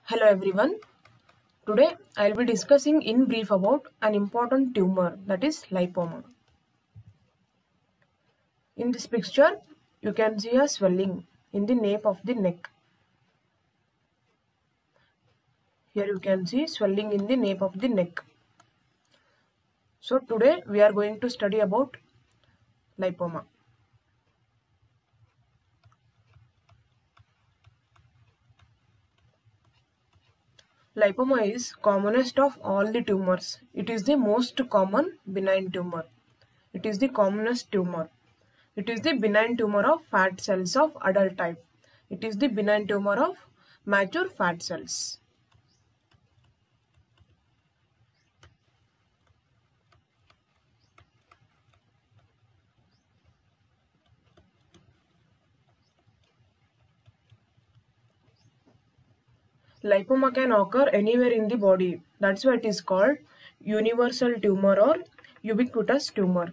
Hello everyone. Today I will be discussing in brief about an important tumor, that is lipoma. In this picture you can see a swelling in the nape of the neck. Here you can see swelling in the nape of the neck. So today we are going to study about lipoma. Lipoma is commonest of all the tumors. It is the most common benign tumor. It is the commonest tumor. It is the benign tumor of fat cells of adult type. It is the benign tumor of mature fat cells. Lipoma can occur anywhere in the body. That's why it is called universal tumor or ubiquitous tumor.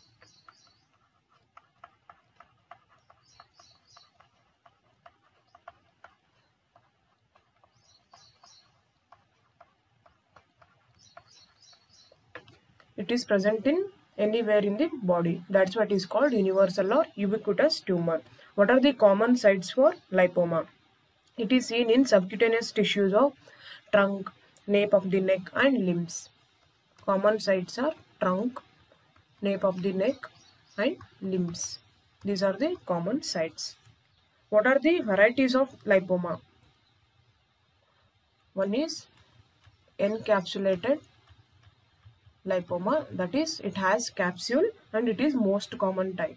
It is present in anywhere in the body. That's what is called universal or ubiquitous tumor. What are the common sites for lipoma? It is seen in subcutaneous tissues of trunk, nape of the neck and limbs. Common sites are trunk, nape of the neck and limbs. These are the common sites. What are the varieties of lipoma? One is encapsulated lipoma, that is it has capsule and it is most common type.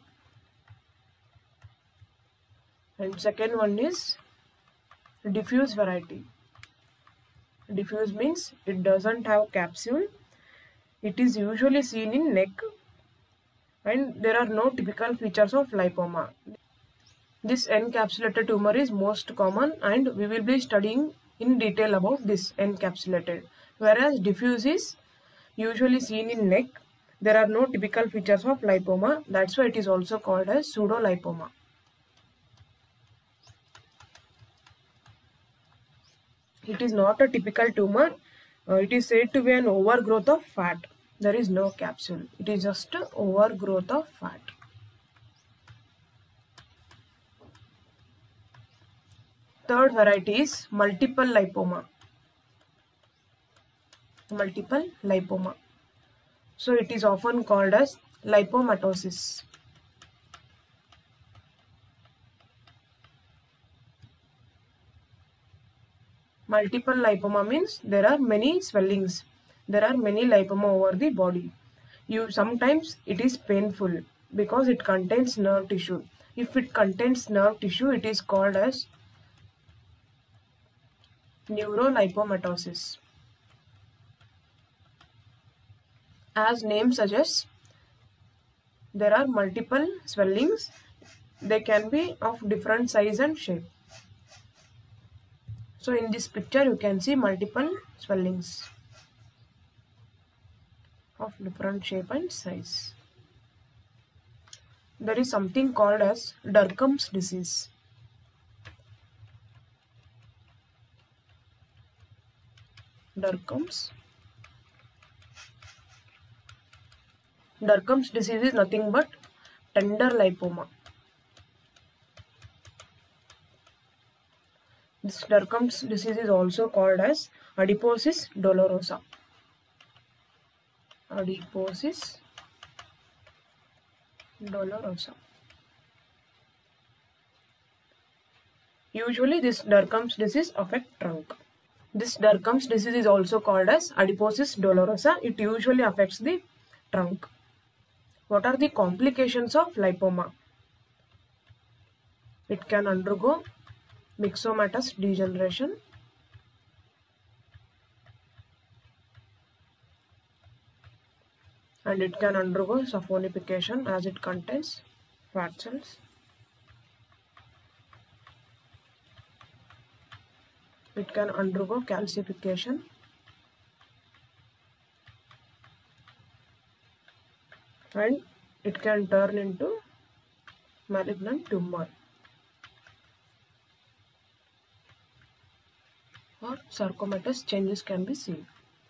And second one is diffuse variety. Diffuse means it doesn't have capsule. It is usually seen in neck and there are no typical features of lipoma. This encapsulated tumor is most common and we will be studying in detail about this encapsulated. Whereas diffuse is usually seen in neck. There are no typical features of lipoma. That's why it is also called as pseudolipoma. It is not a typical tumor. It is said to be an overgrowth of fat. There is no capsule. It is just an overgrowth of fat. Third variety is multiple lipoma. Multiple lipoma. So it is often called as lipomatosis. Multiple lipoma means there are many swellings. There are many lipoma over the body. Sometimes it is painful because it contains nerve tissue. If it contains nerve tissue, it is called as neurolipomatosis. As name suggests, there are multiple swellings. They can be of different size and shape. So in this picture you can see multiple swellings of different shape and size. There is something called as Dercum's disease. Dercum's disease is nothing but tender lipoma. This Dercum's disease is also called as adiposis dolorosa. Adiposis dolorosa. Usually this Dercum's disease affects trunk. This Dercum's disease is also called as adiposis dolorosa. It usually affects the trunk. What are the complications of lipoma? It can undergo myxomatous degeneration, and it can undergo saponification as it contains fat cells. It can undergo calcification. And it can turn into malignant tumor. or sarcomatous changes can be seen.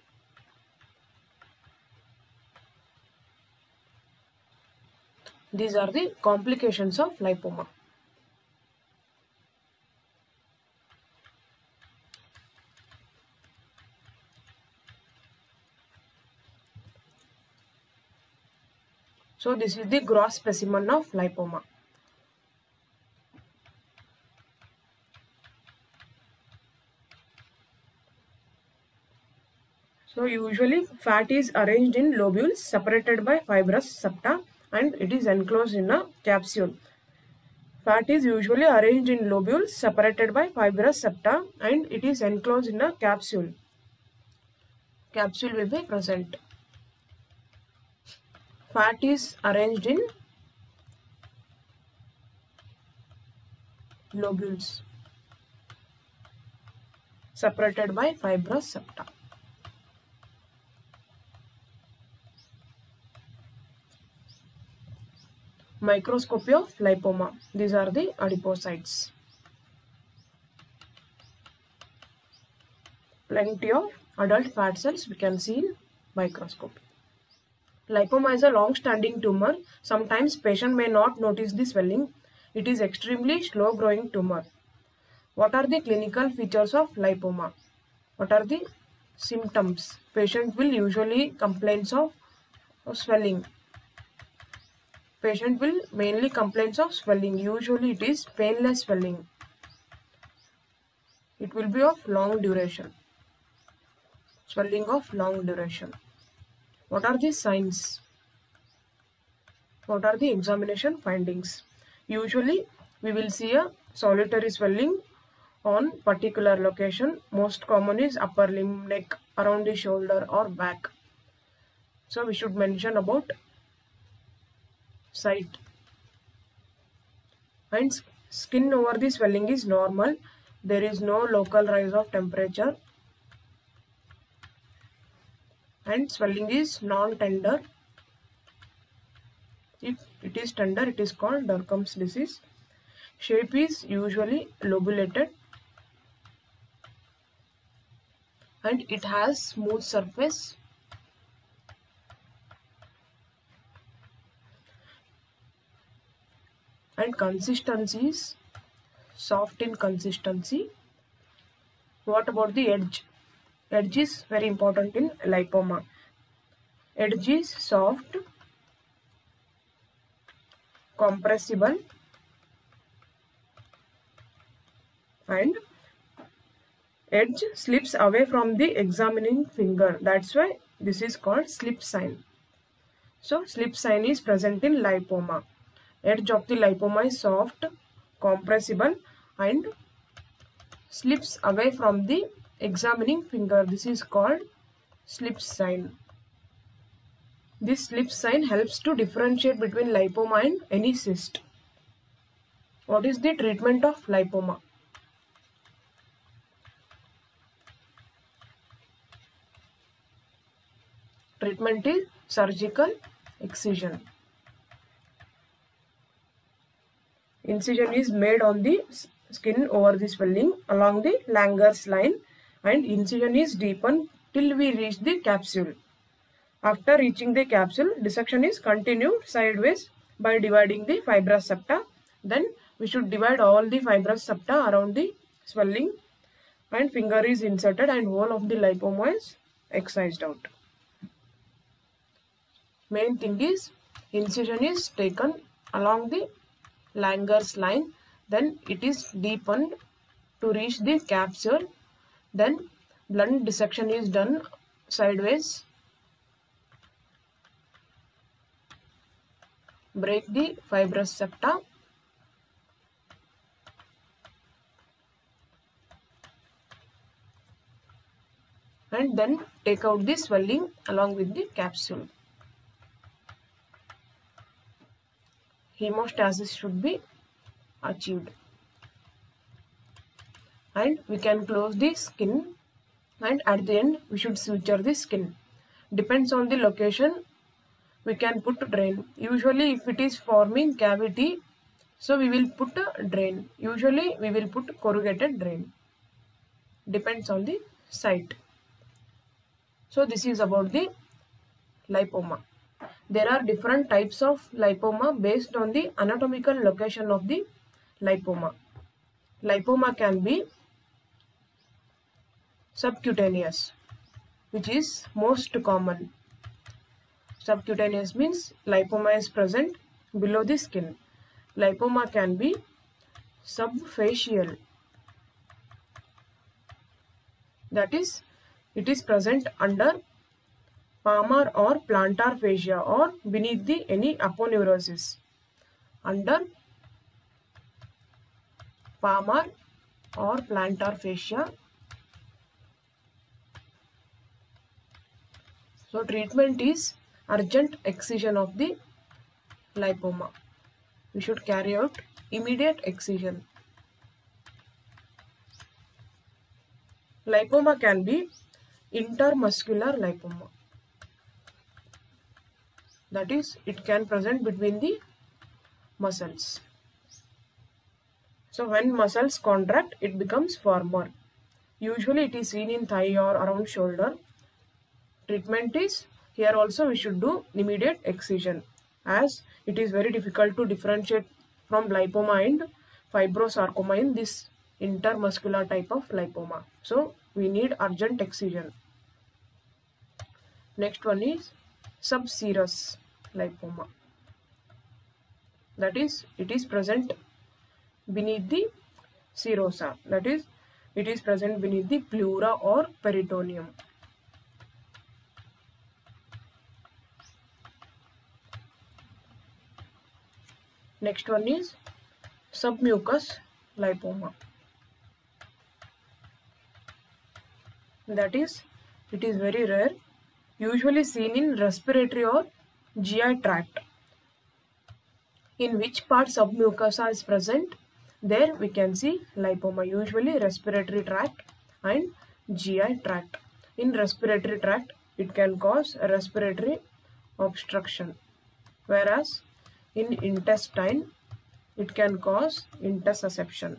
These are the complications of lipoma. So this is the gross specimen of lipoma. So usually fat is arranged in lobules separated by fibrous septa and it is enclosed in a capsule. Fat is usually arranged in lobules separated by fibrous septa and it is enclosed in a capsule. Capsule will be present. Fat is arranged in lobules separated by fibrous septa. Microscopy of lipoma. These are the adipocytes. Plenty of adult fat cells we can see in microscope. Lipoma is a long-standing tumor. Sometimes patient may not notice the swelling. It is extremely slow-growing tumor. What are the clinical features of lipoma? What are the symptoms? Patient will usually complain of swelling. Patient will mainly complain of swelling. Usually it is painless swelling. It will be of long duration. Swelling of long duration. What are the signs? What are the examination findings? Usually we will see a solitary swelling on particular location. Most common is upper limb, neck, around the shoulder or back. So we should mention about site. And skin over the swelling is normal. There is no local rise of temperature. And swelling is non-tender. If it is tender, it is called Dercum's disease. Shape is usually lobulated. And it has smooth surface. And consistency is soft in consistency. What about the edge? Edge is very important in lipoma. Edge is soft, compressible, and edge slips away from the examining finger. That's why this is called slip sign. So slip sign is present in lipoma. Edge of the lipoma is soft, compressible, and slips away from the examining finger. This is called slip sign. This slip sign helps to differentiate between lipoma and any cyst. What is the treatment of lipoma? Treatment is surgical excision. Incision is made on the skin over the swelling along the Langer's line and incision is deepened till we reach the capsule. After reaching the capsule, dissection is continued sideways by dividing the fibrous septa. Then we should divide all the fibrous septa around the swelling and finger is inserted and whole of the lipoma is excised out. Main thing is incision is taken along the Langer's line, then it is deepened to reach the capsule, then blunt dissection is done sideways, break the fibrous septa, and then take out the swelling along with the capsule. Hemostasis should be achieved. And we can close the skin and at the end we should suture the skin. Depends on the location, we can put drain. Usually if it is forming cavity, so we will put a drain. Usually we will put corrugated drain. depends on the site. So this is about the lipoma. There are different types of lipoma based on the anatomical location of the lipoma. Lipoma can be subcutaneous, which is most common. Subcutaneous means lipoma is present below the skin. Lipoma can be subfacial, that is, it is present under palmar or plantar fascia or beneath the any aponeurosis. Under palmar or plantar fascia. So treatment is urgent excision of the lipoma. We should carry out immediate excision. Lipoma can be intermuscular lipoma. That is, it can present between the muscles. So when muscles contract, it becomes firmer. Usually it is seen in thigh or around shoulder. Treatment is, here also we should do immediate excision, as it is very difficult to differentiate from lipoma and fibrosarcoma in this intermuscular type of lipoma. So we need urgent excision. Next one is subserous lipoma. That is, it is present beneath the serosa. That is, it is present beneath the pleura or peritoneum. Next one is submucous lipoma. That is, it is very rare, usually seen in respiratory or GI tract. In which part submucosa is present, there we can see lipoma, usually respiratory tract and GI tract. In respiratory tract, it can cause respiratory obstruction, whereas in intestine, it can cause intussusception.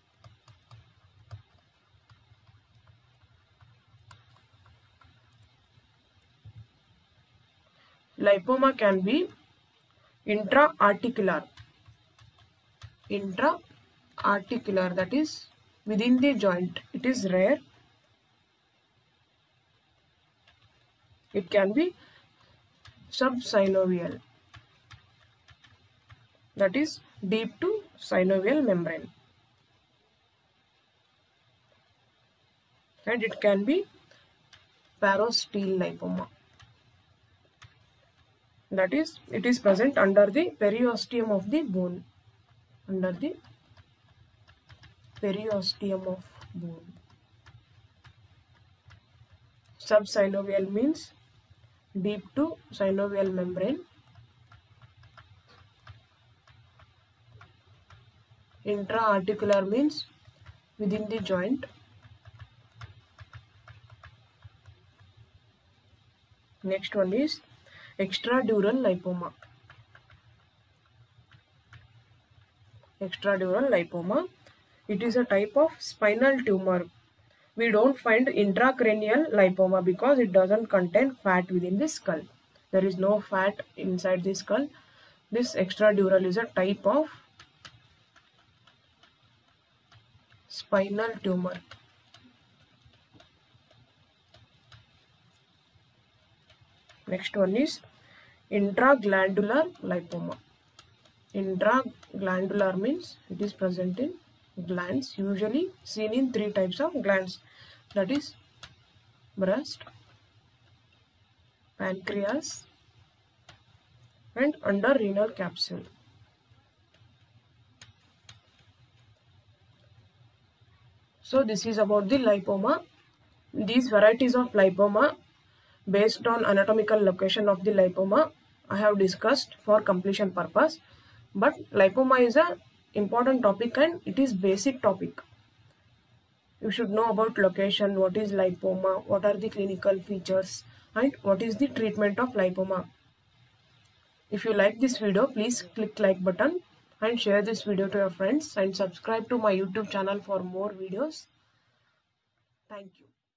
Lipoma can be intra-articular. Intra-articular, that is within the joint. It is rare. It can be subsynovial, that is deep to synovial membrane. And it can be parastele lipoma. That is, it is present under the periosteum of the bone. Under the periosteum of bone. Subsynovial means deep to synovial membrane. Intra-articular means within the joint. Next one is extradural lipoma. Extradural lipoma, it is a type of spinal tumor. We don't find intracranial lipoma because it doesn't contain fat within the skull. There is no fat inside the skull. This extradural is a type of spinal tumor. Next one is intraglandular lipoma. Intraglandular means it is present in glands, usually seen in 3 types of glands, that is breast, pancreas and under renal capsule. So this is about the lipoma. These varieties of lipoma based on anatomical location of the lipoma I have discussed for completion purpose. But lipoma is a important topic and it is basic topic. You should know about location, what is lipoma, what are the clinical features and what is the treatment of lipoma. If you like this video, please click like button and share this video to your friends and subscribe to my YouTube channel for more videos. Thank you.